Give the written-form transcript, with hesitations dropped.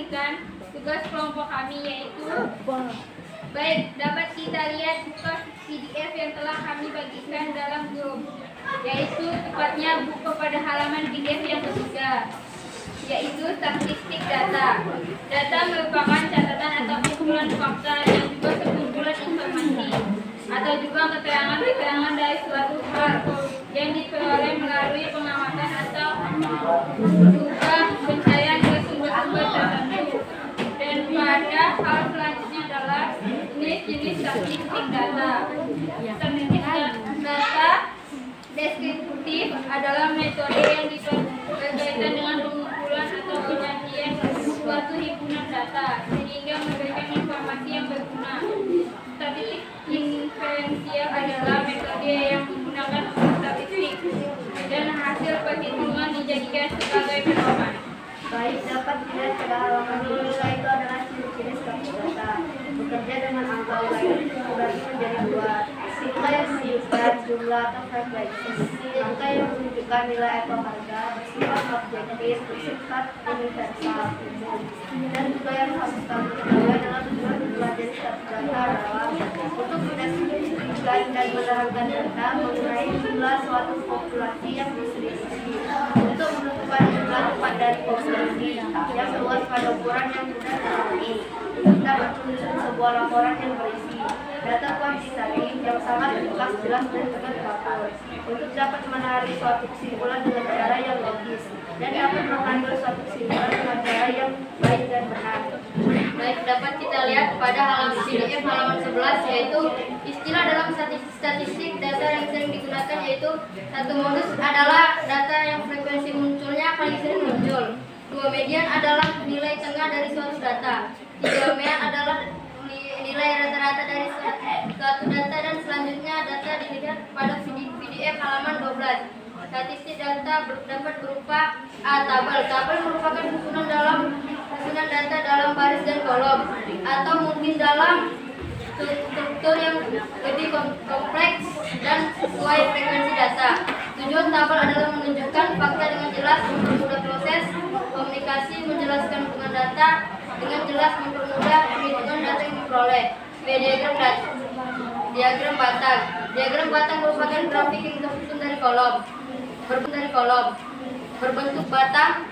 melanjutkan tugas kelompok kami, yaitu baik, dapat kita lihat buku PDF yang telah kami bagikan dalam grup, yaitu tepatnya buku pada halaman PDF yang ketiga, yaitu statistik data. Data merupakan catatan atau kumpulan fakta yang juga sekumpulan informasi atau juga keterangan-keterangan dari suatu hal yang diperoleh melalui pengamatan atau juga pencarian ke sumber-sumber tertentu. Dan pada hal selanjutnya adalah jenis statistik data. Statistik data deskriptif adalah metode yang berkaitan dengan pengumpulan atau penyajian suatu himpunan data sehingga memberikan informasi yang berguna. Statistik inferensial adalah metode yang menggunakan statistik dan hasil perhitungan dijadikan sebagai pedoman. Baik, dapat dilihat pada halaman ini, itu adalah ciri-ciri statistik data. Bekerja dengan angka ulangan dibagi menjadi dua. Angka yang menunjukkan jumlah atau frekuensi, angka yang menunjukkan nilai atau harga, bersifat objektif, bersifat universal, umum. Dan juga yang harus kami ketahui adalah tujuan mempelajari statistik data adalah untuk mendeskripsikan dan menerangkan data mengenai jumlah suatu populasi yang diselisih, untuk menentukan jumlah tepat dari populasi yang luas pada ukuran yang mudah dipahami. Kita menyusun sebuah laporan yang berisi data kuantitatif yang sangat ringkas, jelas, dan juga teratur untuk dapat menarik suatu kesimpulan dengan cara yang logis dan dapat mengambil suatu kesimpulan dengan cara yang baik dan benar. Baik, dapat kita lihat pada halaman PDF halaman 11, yaitu istilah dalam statistik data yang sering digunakan, yaitu satu modus adalah data yang frekuensi munculnya paling sering muncul. Dua, median adalah nilai tengah dari suatu data. Tiga, mean adalah nilai rata-rata dari suatu data, dan selanjutnya data dilihat pada PDF halaman 12. Statistik data dapat berupa A. Tabel. Tabel merupakan susunan data dalam baris dan kolom, atau mungkin dalam struktur yang lebih kompleks dan sesuai frekuensi data. Tujuan tabel adalah menunjukkan fakta dengan jelas, mempermudah proses komunikasi, menjelaskan hubungan data dengan jelas, mempermudah perhitungan data yang diperoleh. B. Diagram batang. Diagram batang merupakan grafik yang tersusun dari kolom, berbentuk batang